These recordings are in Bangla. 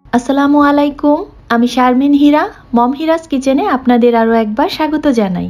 আসসালামু আলাইকুম। আমি শারমিন হীরা, মম হিরাস কিচেনে আপনাদের আরও একবার স্বাগত জানাই।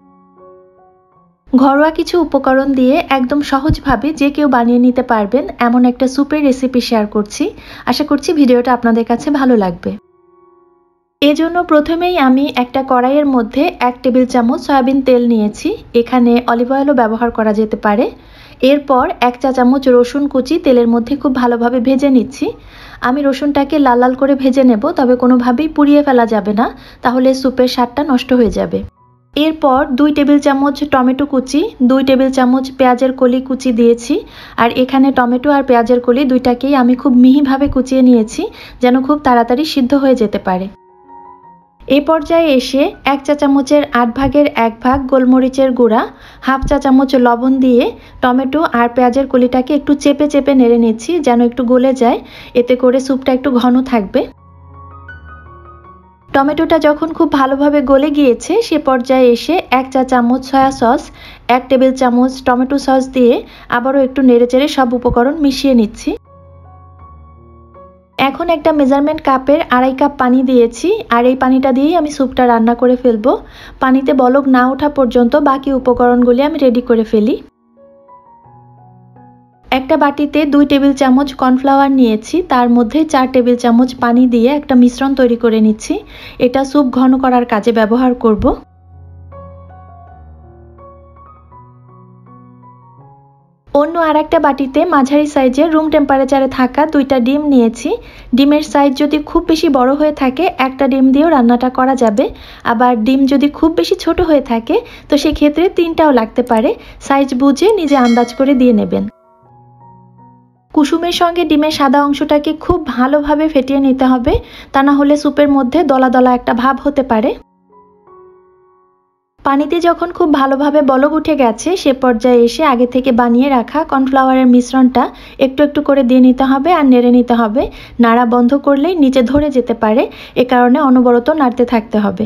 ঘরোয়া কিছু উপকরণ দিয়ে একদম সহজভাবে যে কেউ বানিয়ে নিতে পারবেন এমন একটা স্যুপের রেসিপি শেয়ার করছি। আশা করছি ভিডিওটা আপনাদের কাছে ভালো লাগবে। এজন্য প্রথমেই আমি একটা কড়াইয়ের মধ্যে 1 টেবিল চামচ সয়াবিন তেল নিয়েছি। এখানে অলিভ অয়েলও ব্যবহার করা যেতে পারে। এরপর 1 চা চামচ রসুন কুচি তেলের মধ্যে খুব ভালোভাবে ভেজে নিচ্ছি। আমি রসুনটাকে লাল লাল করে ভেজে নেব, তবে কোনোভাবেই পুড়িয়ে ফেলা যাবে না, তাহলে স্যুপের স্বাদটা নষ্ট হয়ে যাবে। এরপর 2 টেবিল চামচ টমেটো কুচি, 2 টেবিল চামচ পেঁয়াজের কলি কুচি দিয়েছি। আর এখানে টমেটো আর পেঁয়াজের কলি দুইটাকেই আমি খুব মিহিভাবে কুচিয়ে নিয়েছি, যেন খুব তাড়াতাড়ি সিদ্ধ হয়ে যেতে পারে। এই পর্যায়ে এসে 1 চা চামচের 8 ভাগের 1 ভাগ গোলমরিচের গুঁড়া, হাফ চা চামচ লবণ দিয়ে টমেটো আর পেঁয়াজের কলিটাকে একটু চেপে চেপে নেড়ে নিচ্ছি, যেন একটু গলে যায়, এতে করে স্যুপটা একটু ঘন থাকবে। টমেটোটা যখন খুব ভালোভাবে গলে গিয়েছে সে পর্যায়ে এসে 1 চা চামচ সয়া সস, 1 টেবিল চামচ টমেটো সস দিয়ে আবারও একটু নেড়েচেড়ে সব উপকরণ মিশিয়ে নিচ্ছি। এখন একটা মেজারমেন্ট কাপের 2.5 কাপ পানি দিয়েছি, আর এই পানিটা দিয়েই আমি স্যুপটা রান্না করে ফেলবো। পানিতে বলক না ওঠা পর্যন্ত বাকি উপকরণগুলি আমি রেডি করে ফেলি। একটা বাটিতে 2 টেবিল চামচ কর্নফ্লাওয়ার নিয়েছি, তার মধ্যে 4 টেবিল চামচ পানি দিয়ে একটা মিশ্রণ তৈরি করে নিচ্ছি। এটা স্যুপ ঘন করার কাজে ব্যবহার করব। অন্য আরেকটা বাটিতে মাঝারি সাইজের রুম টেম্পারেচারে থাকা 2টা ডিম নিয়েছি। ডিমের সাইজ যদি খুব বেশি বড় হয়ে থাকে একটা ডিম দিয়েও রান্নাটা করা যাবে, আবার ডিম যদি খুব বেশি ছোট হয়ে থাকে তো সেক্ষেত্রে 3টাও লাগতে পারে। সাইজ বুঝে নিজে আন্দাজ করে দিয়ে নেবেন। কুসুমের সঙ্গে ডিমের সাদা অংশটাকে খুব ভালোভাবে ফেটিয়ে নিতে হবে, তা না হলে স্যুপের মধ্যে দলা দলা একটা ভাব হতে পারে। পানিতে যখন খুব ভালোভাবে বলক উঠে গেছে সে পর্যায়ে এসে আগে থেকে বানিয়ে রাখা কর্নফ্লাওয়ারের মিশ্রণটা একটু একটু করে দিয়ে নিতে হবে আর নেড়ে নিতে হবে। নাড়া বন্ধ করলেই নিচে ধরে যেতে পারে, এ কারণে অনবরত নাড়তে থাকতে হবে।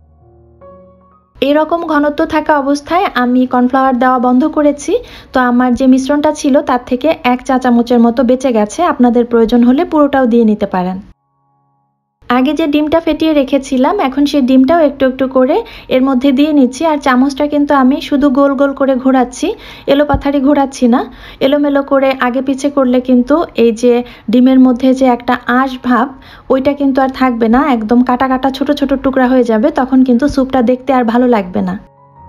এরকম ঘনত্ব থাকা অবস্থায় আমি কর্নফ্লাওয়ার দেওয়া বন্ধ করেছি, তো আমার যে মিশ্রণটা ছিল তার থেকে 1 চা চামচের মতো বেঁচে গেছে। আপনাদের প্রয়োজন হলে পুরোটাও দিয়ে নিতে পারেন। আগে যে ডিমটা ফেটিয়ে রেখেছিলাম এখন সেই ডিমটাও একটু একটু করে এর মধ্যে দিয়ে নিচ্ছি, আর চামচটা কিন্তু আমি শুধু গোল গোল করে ঘোরাচ্ছি, এলোপাথারি ঘোরাচ্ছি না। এলোমেলো করে আগে পিছে করলে কিন্তু এই যে ডিমের মধ্যে যে একটা আঁশ ভাব ওইটা কিন্তু আর থাকবে না, একদম কাটা কাটা ছোট ছোট টুকরা হয়ে যাবে, তখন কিন্তু স্যুপটা দেখতে আর ভালো লাগবে না।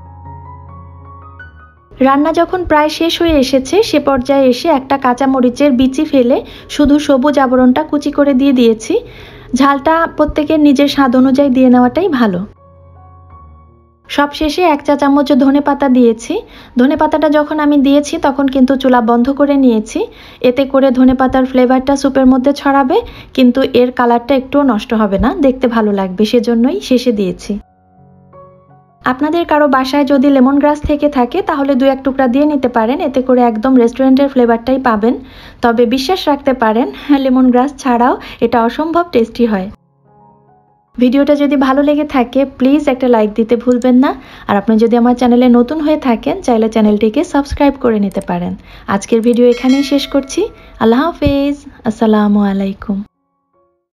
রান্না যখন প্রায় শেষ হয়ে এসেছে সে পর্যায়ে এসে একটা কাঁচামরিচের বিচি ফেলে শুধু সবুজ আবরণটা কুচি করে দিয়ে দিয়েছি। ঝালটা প্রত্যেকের নিজের স্বাদ অনুযায়ী দিয়ে নেওয়াটাই ভালো। সবশেষে 1 চা চামচ ধনেপাতা দিয়েছি। ধনেপাতাটা যখন আমি দিয়েছি তখন কিন্তু চুলা বন্ধ করে নিয়েছি, এতে করে ধনেপাতার ফ্লেভারটা স্যুপের মধ্যে ছড়াবে, কিন্তু এর কালারটা একটুও নষ্ট হবে না, দেখতে ভালো লাগবে, সেজন্যই শেষে দিয়েছি। আপনাদের কারো বাসায় যদি লেমন গ্রাস থেকে থাকে তাহলে 2-1 টুকরা দিয়ে নিতে পারেন, এতে করে একদম রেস্টুরেন্টের ফ্লেভারটাই পাবেন। তবে বিশ্বাস রাখতে পারেন লেমন গ্রাস ছাড়াও এটা অসম্ভব টেস্টি হয়। ভিডিওটা যদি ভালো লেগে থাকে প্লিজ একটা লাইক দিতে ভুলবেন না, আর আপনি যদি আমার চ্যানেলে নতুন হয়ে থাকেন চাইলে চ্যানেলটিকে সাবস্ক্রাইব করে নিতে পারেন। আজকের ভিডিও এখানেই শেষ করছি। আল্লাহ হাফেজ। আসসালামু আলাইকুম।